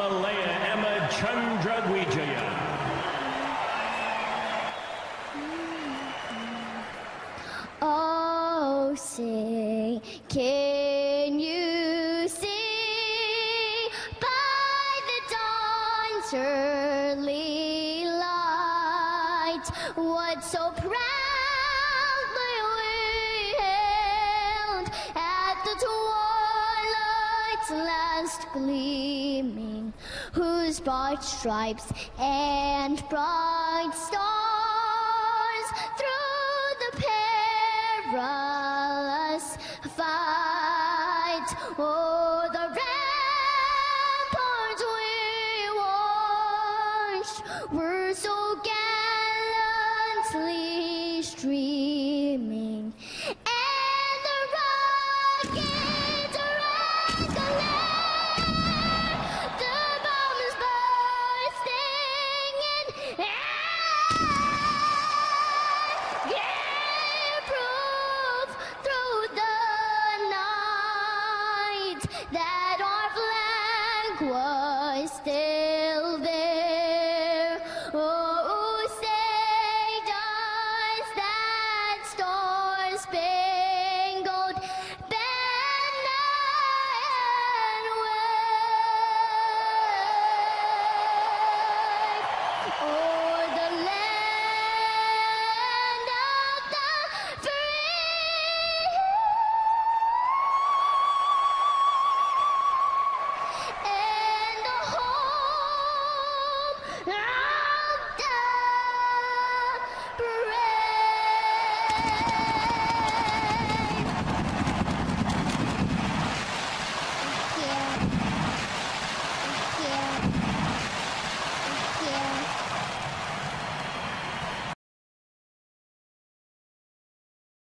Malaya Emma Chandrawijaya. Oh, say, can you see by the dawn's early light what so proudly we hailed at the twilight's last gleaming, whose bright stripes and bright stars through the perilous fight o'er the ramparts we watched were so gallantly streaming, and the rockets rang the bombs bursting in gave proof through the night that